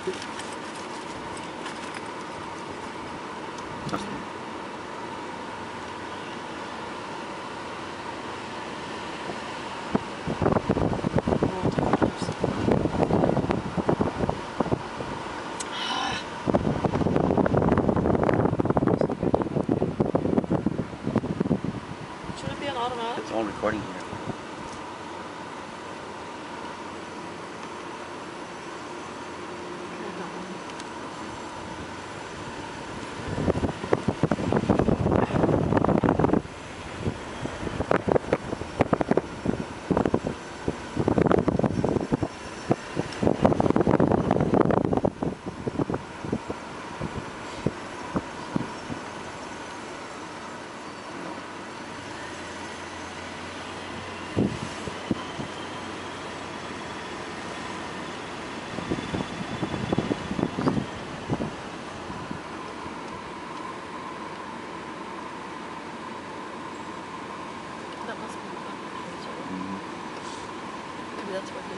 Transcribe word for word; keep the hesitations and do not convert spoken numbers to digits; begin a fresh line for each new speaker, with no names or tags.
Should it be an automatic?
It's all recording here.
That must be the complicator. Maybe that's what